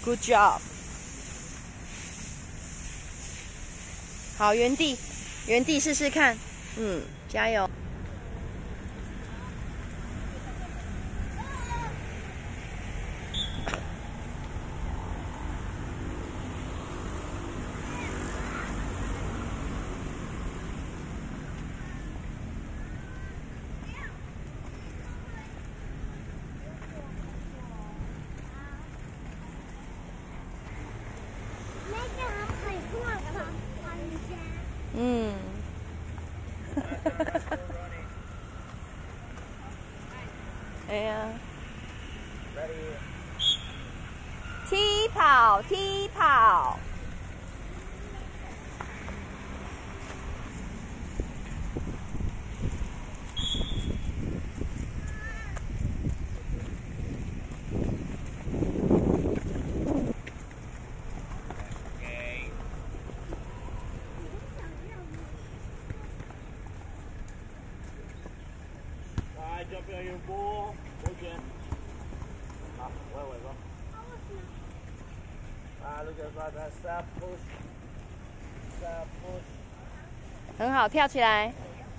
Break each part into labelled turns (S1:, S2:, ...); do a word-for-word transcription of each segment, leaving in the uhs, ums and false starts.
S1: Good job。好，原地，原地试试看。嗯，加油。嗯，哎呀，踢跑，踢跑。
S2: 这边有波，波卷。好，我尾巴。啊 ，look at that step push, step push。
S1: 很好，跳起来。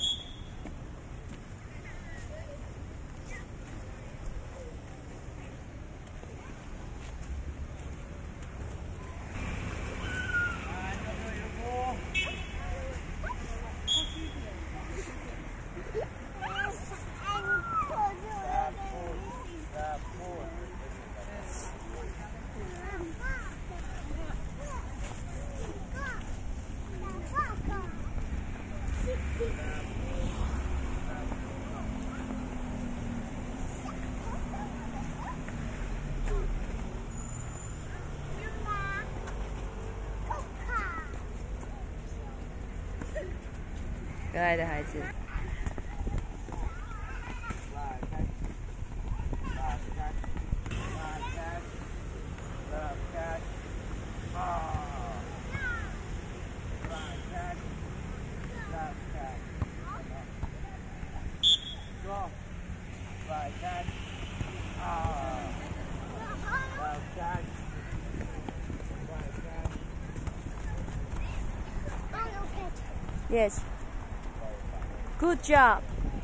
S1: 可爱的孩子。Yes. Good job.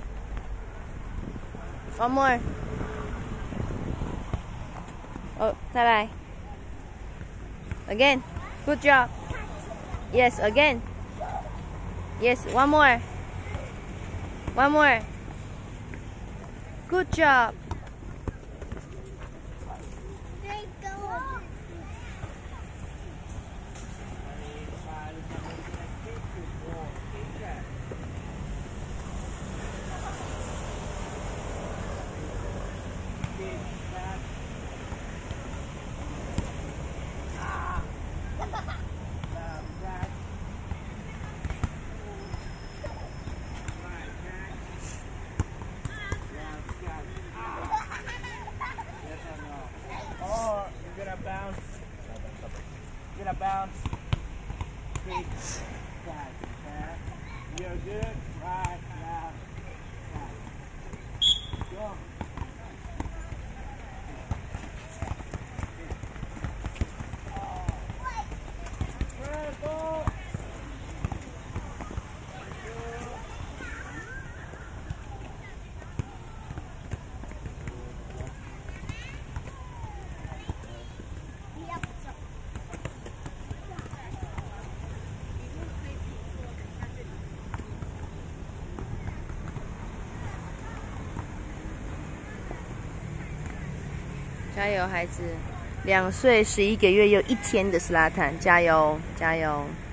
S1: One more. Oh, 再来。Again. Good job. Yes, again. Yes, one more. One more. Good job.
S2: Bounce. Get a bounce. Feet. Back. Back. You're good. Right now. Back. Go. Purple.
S1: 加油，孩子！两岁十一个月又一天的斯拉坦，加油，加油！